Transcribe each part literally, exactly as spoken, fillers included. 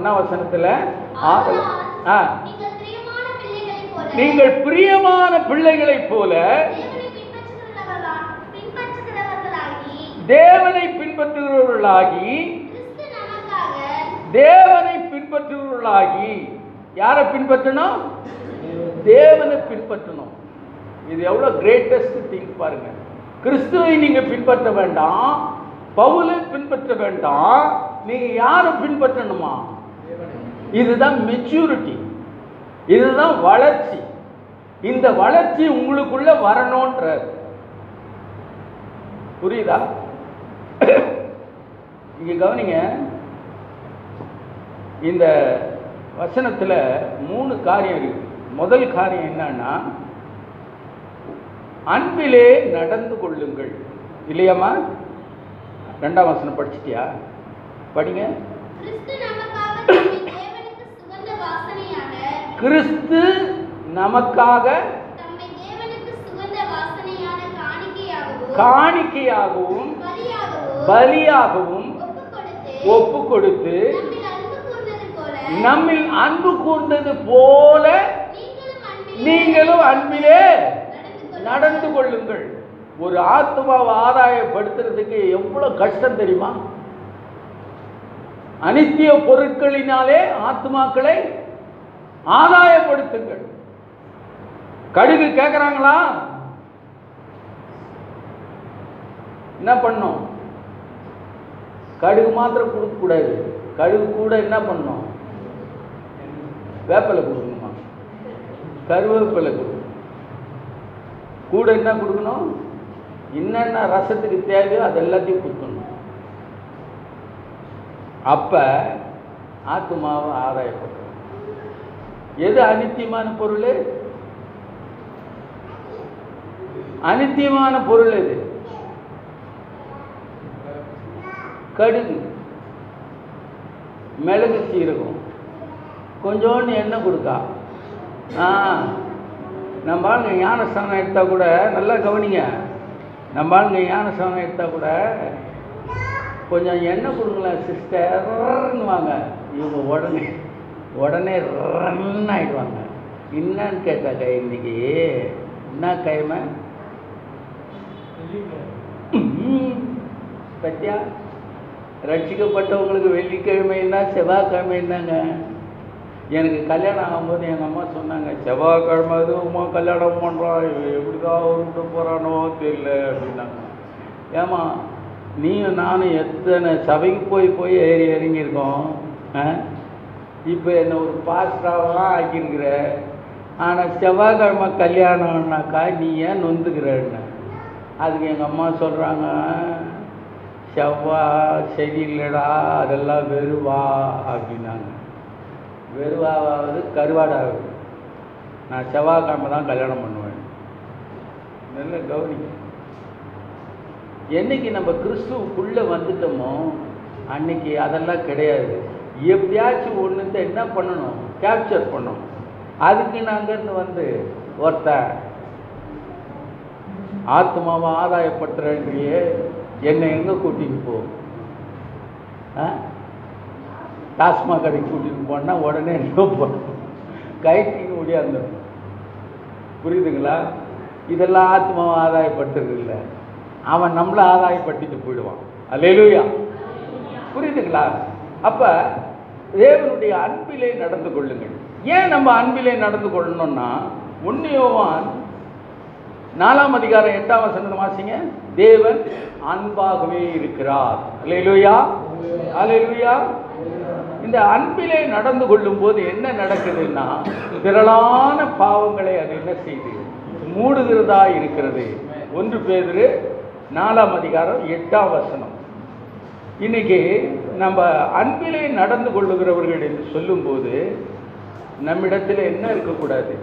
ஒன்னாம் வசனத்துல ஆறு ஆ நீங்கள் பிரியமான பிள்ளைகளைப் போல தேவனை பின்பற்றுகிறவர்களாகி தேவனை பின்பற்றுகிறவர்களாகி யாரை பின்பற்றணும்? தேவனை பின்பற்றணும். இது எவ்வளவு கிரேட்டஸ்ட் திங் பாருங்க. கிறிஸ்துவை நீங்க பின்பற்ற வேண்டாம், பவுலை பின்பற்ற வேண்டாம், நீங்க யாரை பின்பற்றணுமா? இதுதான் மெச்சூரிட்டி, இதுதான் வளர்ச்சி. இந்த வளர்ச்சி உங்களுக்குள்ள வரணும்ன்ற புரியுதா? இங்க கவனிங்க, இந்த வசனத்துல மூணு காரியம் இருக்கு. முதல் காரியம் என்னன்னா, அன்பிலே நடந்து கொள்ளுங்கள். இல்லையாமா? ரெண்டாம் வசனம் படிச்சிட்டியா? படிங்க. கிறிஸ்து நமக்காக காணிக்கையாகவும் பலியாகவும் ஒப்பு கொடுத்து நம்மில் அன்பு கூர்ந்தது போல நீங்களும் அன்பிலே நடந்து கொள்ளுங்கள். ஒரு ஆத்மாவை ஆதாயப்படுத்துறதுக்கு எவ்வளவு கஷ்டம் தெரியுமா? அனித்திய பொருட்களினாலே ஆத்மாக்களை ஆதாயப்படுத்துங்கள். கடுகு கேட்கிறாங்களா? என்ன பண்ணும்? கடுகு மாத்திரம் கொடுக்க கூடாது. கடுகு கூட என்ன பண்ணும்? வேப்பலை கொடுக்கணுமா? கருவேப்பிலை கொடுக்கணும். கூட என்ன கொடுக்கணும்? என்னென்ன ரசத்துக்கு தேவையோ அது எல்லாத்தையும் கொடுக்கணும். அப்ப ஆத்மாவை ஆதாயப்படுற எது அனித்தியமான பொருள்? அனித்தியமான பொருள் எது? கடுகு, மிளகு, சீரகம், கொஞ்சோண்டு எண்ணெய் கொடுக்கா. ஆ நம்ம ஆளுங்க ஞானஸ்தானம் எடுத்தா கூட நல்லா கவனிங்க. நம்ம ஆளுங்க ஞானஸ்தானம் எடுத்தா கூட கொஞ்சம் எண்ணெய் கொடுங்களேன் சிஸ்டர்ன்னு வாங்க. இவங்க உடனே உடனே ரன் ஆயிடுவாங்க. என்னன்னு கேட்டாக்கா, இன்னைக்கு என்ன கைமை பத்தியா? ரட்சிக்கப்பட்டவங்களுக்கு வெள்ளிக்கிழமைன்னா செவ்வாய்க்கிழமை என்னங்க? எனக்கு கல்யாணம் ஆகும்போது எங்கள் அம்மா சொன்னாங்க, செவ்வாய்க்கிழமை அதுவுமா கல்யாணம் பண்ணுறான், எப்படிதான் விட்டு போகிறானோ தெரியல அப்படின்னாங்க. ஏமா நீயும் நானும் எத்தனை சபைக்கு போய் போய் ஏறி இறங்கியிருக்கோம். இப்போ என்னை ஒரு பாஸ்டராகலாம் ஆக்கியிருக்கிற, ஆனால் செவ்வாய்க்கிழமை கல்யாணம்னாக்கா நீ ஏன் நொந்துக்கிறன்னு. அதுக்கு எங்கள் அம்மா சொல்கிறாங்க, செவ்வாய் சரியில்லடா, அதெல்லாம் வெறுவா அப்படின்னாங்க. வெறுவாவது கருவாடாகுது. நான் செவ்வாய்க்கிழமை தான் கல்யாணம் பண்ணுவேன். நல்ல கவனிங்க. என்னைக்கு நம்ம கிறிஸ்துவுக்குள்ளே வந்துட்டோமோ அன்னைக்கு அதெல்லாம் கிடையாது. எப்படியாச்சும் ஒன்றுத்த என்ன பண்ணணும்? கேப்சர் பண்ணணும். அதுக்கு நாங்கன்னு வந்து ஒருத்தன் ஆத்மாவை ஆதாயப்படுத்துறேன்றியே என்னை எங்கே கூட்டிகிட்டு போ? டாஸ்மாக் கடைக்கு கூட்டிகிட்டு போனால் உடனே என்ன பண்ணும்? கைட்டின்னு முடியாந்துடும். புரியுதுங்களா? இதெல்லாம் ஆத்மாவை ஆதாயப்படுத்துறது இல்லை, அவன் நம்மளை ஆதாயப்படுத்திட்டு போயிடுவான். அல்லேலூயா. புரியுதுங்களா? அப்போ தேவனுடைய அன்பிலே நடந்து கொள்ளுங்கள். ஏன் நம்ம அன்பிலே நடந்து கொள்ளணும்னா, ஒன்று யோவான் நாலாம் அதிகாரம் எட்டாம் வசனத்தை வாசிங்க. தேவன் அன்பாகவே இருக்கிறார். அல்லேலூயா, அல்லேலூயா. இந்த அன்பிலே நடந்து கொள்ளும் போது என்ன நடக்குதுன்னா, திரளான பாவங்களை அது என்ன செய்து மூடுகிறதா இருக்கிறது. ஒன்று பேதுரு நாலாம் அதிகாரம் எட்டாம் வசனம். இன்னைக்கு நம்ம அன்பிலே நடந்து கொள்ளுகிறவர்கள் என்று சொல்லும்போது நம்மிடத்தில் என்ன இருக்கக்கூடாது?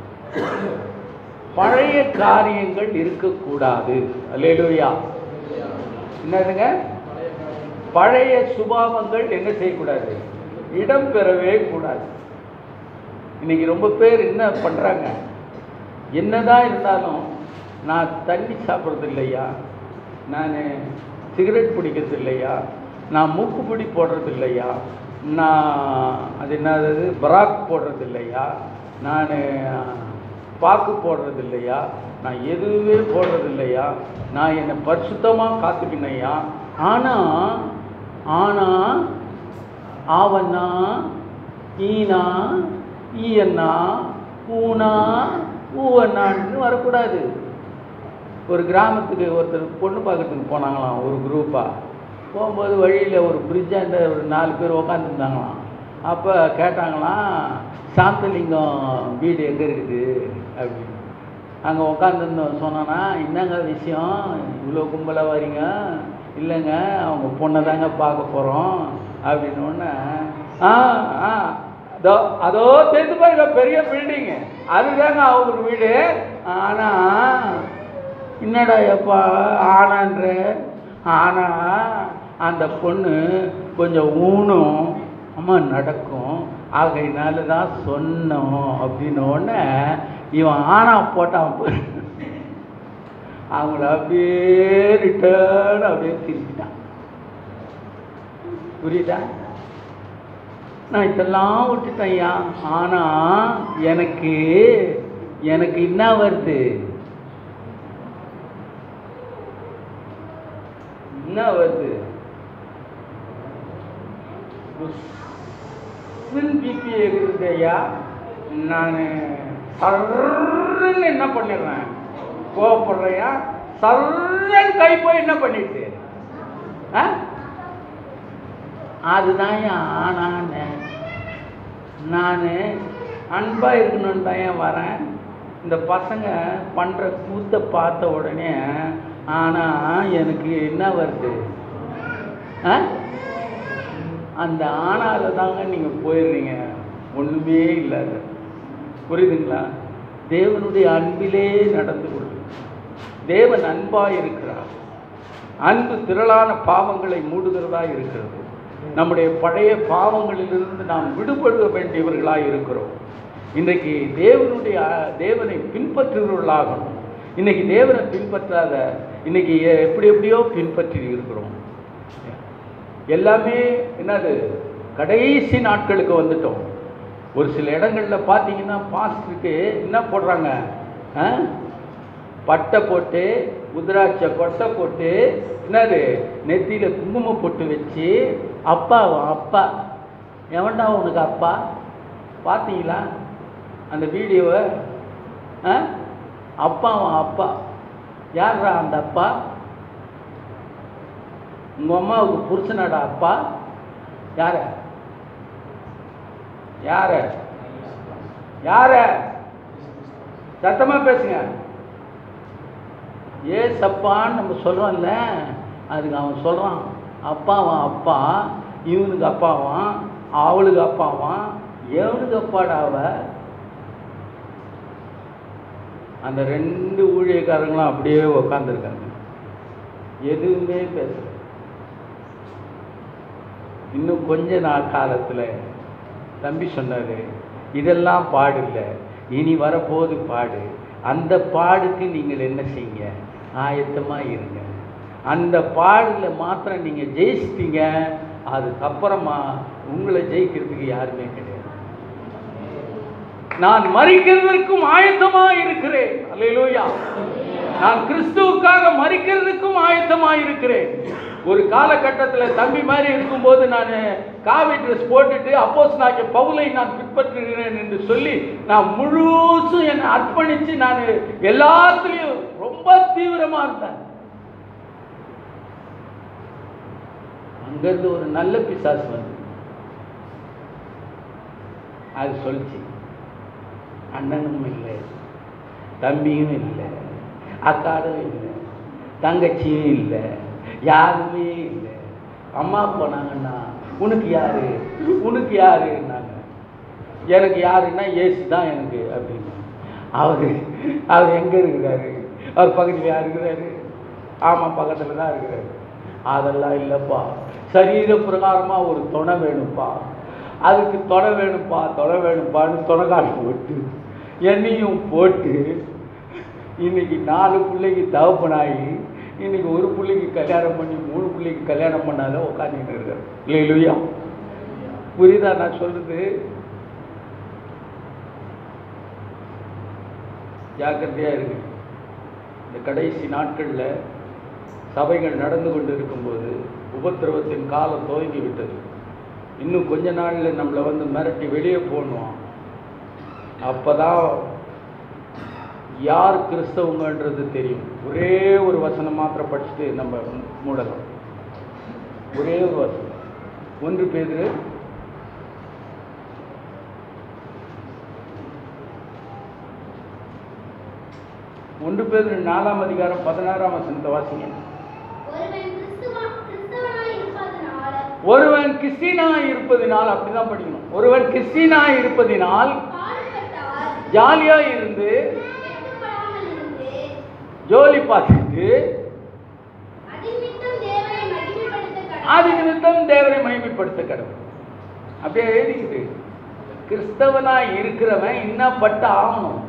பழைய காரியங்கள் இருக்கக்கூடாது. அல்லேலூயா. என்னதுங்க? பழைய சுபாவங்கள் என்ன செய்யக்கூடாது? இடம் பெறவே கூடாது. இன்னைக்கு ரொம்ப பேர் என்ன பண்றாங்க? என்னதான் இருந்தாலும் நான் தண்ணி சாப்பிட்றது இல்லையா, நான் சிகரெட் பிடிக்கிறது இல்லையா, நான் மூக்குப்பிடி போடுறது இல்லையா, நான் அது என்னது பராக் போடுறது இல்லையா, நான் பாக்கு போடுறது இல்லையா, நான் எதுவுமே போடுறது இல்லையா, நான் என்னை பரிசுத்தமாக காத்துக்கினையா. ஆனால் ஆனால் ஆவண்ணா ஈனா ஈயண்ணா ஊனா ஊவண்ணான்னு வரக்கூடாது. ஒரு கிராமத்துக்கு ஒருத்தர் பொண்ணு பார்க்கறதுக்கு போனாங்களாம் ஒரு குரூப்பாக. போகும்போது வழியில் ஒரு பிரிட்ஜாண்ட ஒரு நாலு பேர் உக்காந்துருந்தாங்களாம். அப்போ கேட்டாங்களாம், சாந்தலிங்கம் வீடு எங்கே இருக்குது அப்படின்னு. அங்கே உக்காந்துருந்தோம் சொன்னான்னா, என்னங்க விஷயம் இவ்வளோ கும்பலாக வரீங்க? இல்லைங்க அவங்க பொண்ணை தாங்க பார்க்க போகிறோம் அப்படின்னு ஒன்று. ஆ ஆ அதோ அதோ தெரிந்து பாருங்க பெரிய பில்டிங்கு, அதுதாங்க அவங்க வீடு. ஆனால் என்னடா எப்பா ஆனான்ற, ஆனால் அந்த பொண்ணு கொஞ்சம் ஊனும் அம்மா நடக்கும், ஆகையினால தான் சொன்னோம் அப்படின்னோடனே இவன் ஆனா போட்டான். அவங்கள அப்படியே ரிட்டர்ன் அப்படியே திருப்பிட்டான். புரியுதா? நான் இதெல்லாம் விட்டுட்டேன்யா. ஆனால் எனக்கு எனக்கு என்ன வருது, என்ன வருது, பிபி இருக்குது ஐயா. நான் சர்ன்னு என்ன பண்ணிடுறேன், கோவப்படுறையா சர்ன்னு கை போய் என்ன பண்ணிட்டு அதுதான் ஆனான். நான் அன்பாக இருக்கணும்னு தான் ஏன் வரேன். இந்த பசங்க பண்ணுற கூத்தை பார்த்த உடனே ஆனால் எனக்கு என்ன வருது, அந்த ஆனால தாங்க நீங்கள் போயிடுறீங்க, ஒன்றுமே இல்லாத. புரியுதுங்களா? தேவனுடைய அன்பிலே நடந்து கொள்ளும். தேவன் அன்பாக இருக்கிறார். அன்பு திரளான பாவங்களை மூடுகிறதா இருக்கிறது. நம்முடைய பழைய பாவங்களிலிருந்து நாம் விடுபட வேண்டியவர்களாக இருக்கிறோம். இன்றைக்கு தேவனுடைய தேவனை பின்பற்றுகிறவர்களாகணும். இன்னைக்கு தேவனை பின்பற்றாத இன்னைக்கு எப்படி எப்படியோ பின்பற்றி இருக்கிறோம். எல்லாமே என்னது, கடைசி நாட்களுக்கு வந்துட்டோம். ஒரு சில இடங்களில் பார்த்தீங்கன்னா பாஸ்டருக்கு என்ன போடுறாங்க, பட்டை போட்டு உதிராட்சை கொட்டை போட்டு என்னது நெத்தியில் குங்குமம் போட்டு வச்சு அப்பாவா அப்பா, எவன்டா உனக்கு அப்பா? பார்த்தீங்களா அந்த வீடியோவை? அப்பாவா அப்பா, யாரா அந்த அப்பா? உங்கள் அம்மாவுக்கு புருஷனாடா அப்பா? யார யார யார சத்தமாக பேசுங்க. ஏ சப்பான்னு நம்ம சொல்கிறோம்ல, அதுக்கு அவன் சொல்கிறான் அப்பாவான் அப்பா, இவனுக்கு அப்பாவான், அவளுக்கு அப்பாவான், எவனுக்கு அப்பாடா அவ? அந்த ரெண்டு ஊழியக்காரங்களும் அப்படியே உக்காந்துருக்காங்க, எதுவுமே பேசல. இன்னும் கொஞ்ச நாள் காலத்தில் தம்பி சொன்னார், இதெல்லாம் பாடு இல்லை, இனி வரப்போது பாடு. அந்த பாடுக்கு நீங்கள் என்ன செய்யுங்க, ஆயத்தமாக இருங்க. அந்த பாடில் மாத்திரம் நீங்கள் ஜெயிச்சிட்டீங்க, அதுக்கப்புறமா உங்களை ஜெயிக்கிறதுக்கு யாருமே கிடையாது. நான் மரிக்கிறதுக்கும் ஆயத்தமாக இருக்கிறேன். அல்லேலூயா. நான் கிறிஸ்துவுக்காக மரிக்கிறதுக்கும் ஆயத்தமாக இருக்கிறேன். ஒரு காலகட்டத்தில் தம்பி மாதிரி இருக்கும்போது நான் காவி ட்ரெஸ் போட்டுட்டு அப்போஸ்தலனாகிய பவுலை நான் பின்பற்றுகிறேன் என்று சொல்லி நான் முழுசும் என்னை அர்ப்பணித்து நான் எல்லாத்துலேயும் ரொம்ப தீவிரமாக இருந்தேன். அங்கிருந்து ஒரு நல்ல பிசாசு வந்து அது சொல்லிச்சு, அண்ணனும் இல்லை, தம்பியும் இல்லை, அக்காடும் இல்லை, தங்கச்சியும் இல்லை, யாருமே இல்லை. அம்மா போனாங்கன்னா உனக்கு யாரு உனக்கு யாருன்னாங்க. எனக்கு யாருன்னா ஏசு தான் எனக்கு அப்படின்னு. அவரு அவர் எங்கே இருக்கிறாரு, அவர் பக்கத்தில் யார் இருக்கிறாரு? ஆமாம் பக்கத்தில் தான் இருக்கிறாரு. அதெல்லாம் இல்லைப்பா, சரீர பிரகாரமாக ஒரு துணை வேணும்ப்பா, அதுக்கு துணை வேணும்ப்பா துணை வேணும்ப்பான்னு துணைக்காட்டி போட்டு என்னையும் போட்டு இன்னைக்கு நாலு பிள்ளைக்கு தகப்பனாகி இன்னைக்கு ஒரு பிள்ளைக்கு கல்யாணம் பண்ணி மூணு பிள்ளைக்கு கல்யாணம் பண்ணாத உட்காந்துட்டு இருக்காரு. இல்லையா? புரியுதா நான் சொல்றது? ஜாக்கிரதையா இருக்கு. இந்த கடைசி நாட்கள்ல சபைகள் நடந்து கொண்டு இருக்கும்போது உபத்திரவத்தின் காலம் துவங்கி விட்டது. இன்னும் கொஞ்ச நாள்ல நம்மளை வந்து மிரட்டி வெளியே போடணும். அப்பதான் யார் கிறிஸ்தவங்கன்றது தெரியும். ஒரே ஒரு வசனம் மாத்திரம் படிச்சுட்டு நம்ம மூடலாம். ஒரே ஒரு வசனம், ஒன்று பேதுரு ஒன்று பேதுரு நாலாம் அதிகாரம் பதினாறாம் வசனத்தை வாசிங்க. ஒருவன் கிறிஸ்டியனாய் இருப்பதினால், அப்படிதான் படிக்கணும். ஒருவன் கிறிஸ்டியனாய் இருப்பதினால் ஜாலியா இருந்து ஜோலி பார்த்துட்டு அது நிமித்தம் தேவனை மகிமைப்படுத்த கடவுள். அப்படியே எழுதிக்கிட்டு கிறிஸ்தவனாய் இருக்கிறவன் என்ன பட்டு ஆகணும்.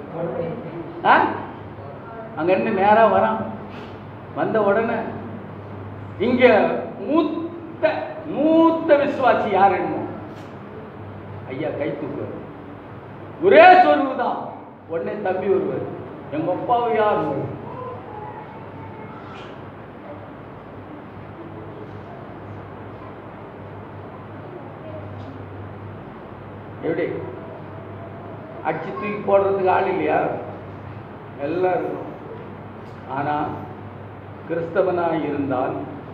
அங்க இருந்து நேரா வரான். வந்த உடனே இங்க மூத்த மூத்த விசுவாசி யார் என்னமோ ஐயா கை தூக்குவார். ஒரே சொல்லுதான். உடனே தம்பி வருவார், எங்க அப்பாவை யார் எப்படி அடிச்சு தூக்கி போடுறதுக்கு ஆள் இல்லையா? எல்லாம் இருக்கும். ஆனா கிறிஸ்தவனாய் இருந்தால்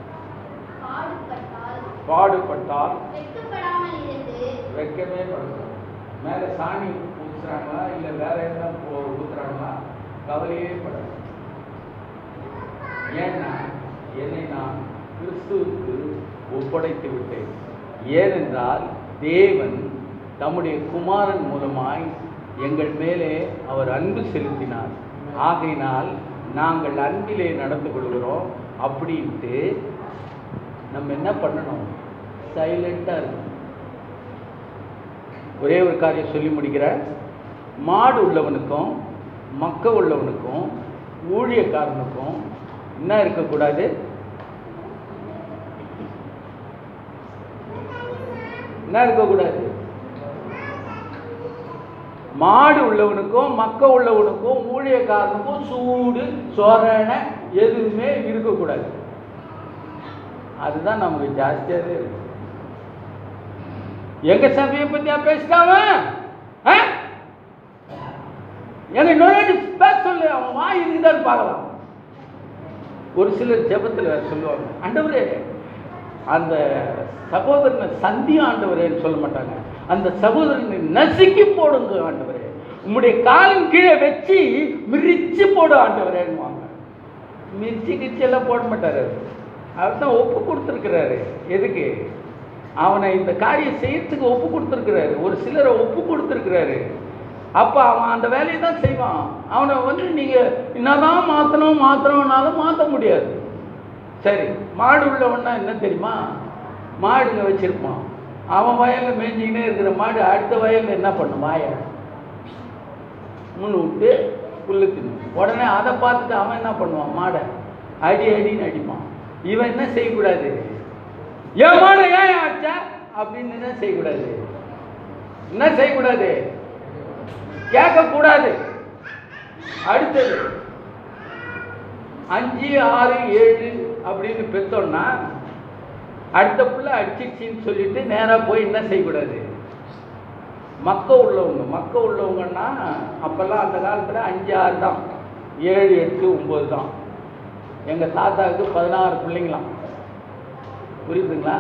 பாடுபட்டால் வெக்கமே படுறோம். மேல சாணி ஊத்துறாங்களா இல்ல வேற எதாவது ஊத்துறாங்களா கவலையே படாது. ஏன்னா என்னை நான் கிறிஸ்துவுக்கு ஒப்படைத்து விட்டேன். ஏனென்றால் தேவன் தம்முடைய குமாரன் மூலமாய் எங்கள் மேலே அவர் அன்பு செலுத்தினார். ஆகையினால் நாங்கள் அன்பிலே நடந்து கொள்கிறோம். அப்படின்ட்டு நம்ம என்ன பண்ணணும்? சைலண்டா இருக்கணும். ஒரே ஒரு காரியம் சொல்லி முடிக்கிறேன். மாடு உள்ளவனுக்கும் மக்க உள்ளவனுக்கும் ஊழியக்காரனுக்கும் என்ன இருக்கக்கூடாது? என்ன இருக்கக்கூடாது? மாடு உள்ளவனுக்கும் மக்க உள்ளவனுக்கும் ஊழியக்காரனுக்கும் சூடு சொரண எதுவுமே இருக்கக்கூடாது. அதுதான் நமக்கு ஜாஸ்தியாவே இருக்கு. எங்க சபையை பத்தியா பேசிட்டாவ? எங்க நோயாளி பேச சொல்லு, அவன் வாய் இருக்குதான் பார்க்கலாம். ஒரு சிலர் ஜெபத்துல சொல்லுவாங்க, ஆண்டவரே அந்த சகோதரனை சந்தி ஆண்டவரேன்னு சொல்ல மாட்டாங்க, அந்த சகோதரனை நசுக்கி போடுங்க ஆண்டவரே, உம்முடைய காலின் கீழே வச்சு மிரிச்சு போடு ஆண்டவரேன்னுவாங்க. மிரிச்சு கிச்சு எல்லாம் போட மாட்டாரு. அவர் தான் ஒப்பு கொடுத்துருக்கிறாரு. எதுக்கு? அவனை இந்த காரியம் செய்யறதுக்கு ஒப்பு கொடுத்துருக்கிறாரு. ஒரு சிலரை ஒப்பு கொடுத்துருக்கிறாரு. அப்போ அவன் அந்த வேலையை தான் செய்வான். அவனை வந்து நீங்கள் என்னதான் மாற்றணும் மாற்றணும்னாலும் மாற்ற முடியாது. சரி, மாடு உள்ளவன்னா என்ன தெரியுமா? மாடுங்க வச்சிருப்பான். அவன் வயலில் மேய்ஞ்சிக்கினே இருக்கிற மாடு அடுத்த வயலில் என்ன பண்ணும்? வாயை முன்னு விட்டு புல்லு தின்னு. உடனே அதை பார்த்துட்டு அவன் என்ன பண்ணுவான்? மாடை அடி அடின்னு அடிப்பான். இவன் என்ன செய்யக்கூடாது? ஏன் மாடு ஏன் ஆச்சா அப்படின்னு என்ன செய்யக்கூடாது? என்ன செய்யக்கூடாது? கேட்கக்கூடாது. அடுத்தது அஞ்சு ஆறு ஏழு அப்படின்னு பெற்றோன்னா அடுத்த புள்ள அடிச்சிச்சின்னு சொல்லிட்டு நேராக போய் என்ன செய்யக்கூடாது? மக்க உள்ளவங்க மக்க உள்ளவங்கன்னா அப்போல்லாம் அந்த காலத்தில் அஞ்சு ஆறு தான், ஏழு எட்டு ஒம்பது தான். எங்கள் தாத்தாவுக்கு பதினாறு பிள்ளைங்களாம். புரியுதுங்களா?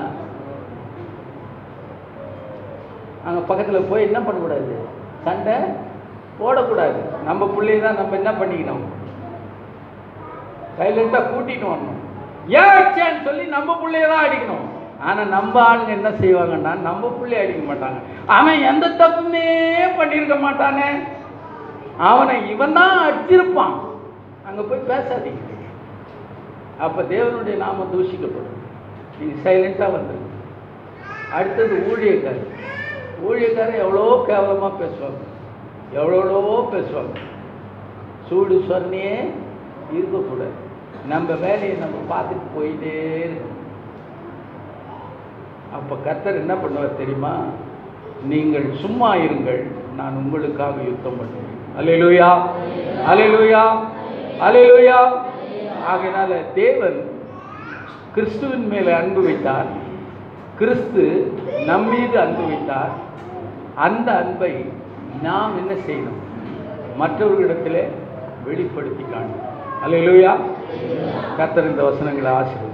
அங்கே பக்கத்தில் போய் என்ன பண்ணக்கூடாது? சண்டை போடக்கூடாது. நம்ம பிள்ளைய தான் நம்ம என்ன பண்ணிக்கணும்? சைலண்டாக கூட்டிட்டு வரணும். ஏன்னு சொல்லி நம்ம பிள்ளைய தான் அடிக்கணும். ஆனால் நம்ம ஆளுங்க என்ன செய்வாங்கன்னா நம்ம பிள்ளைய அடிக்க மாட்டாங்க. அவன் எந்த தப்புமே பண்ணியிருக்க மாட்டானே, அவனை இவன் தான் அடிச்சிருப்பான். அங்கே போய் பேசாதீங்க. அப்போ தேவனுடைய நாம தூஷிக்கப்படும். நீங்கள் சைலண்டாக வந்துடுங்க. அடுத்தது ஊழியக்காரர். ஊழியக்காரர் எவ்வளோ கேவலமாக பேசுவாங்க, எவ்வளோ பேசுவாங்க. சூடு சொன்னையே இருக்கக்கூடாது. நம்ம வேலையை நம்ம பார்த்துட்டு போயிட்டே இருக்கணும். அப்போ கர்த்தர் என்ன பண்ணுவார் தெரியுமா? நீங்கள் சும்மா இருங்கள், நான் உங்களுக்காக யுத்தம் பண்ணுவேன். அல்லேலூயா, அல்லேலூயா, அல்லேலூயா. ஆகையினால தேவன் கிறிஸ்துவின் மேலே அன்பு வைத்தார், கிறிஸ்து நம் மீது அன்பு வைத்தார். அந்த அன்பை நாம் என்ன செய்யணும்? மற்றவர்களிடத்தில் வெளிப்படுத்தி காணும். அல்லேலூயா. கர்த்தர் இந்த வசனங்களை ஆசீர்வதிப்பார்.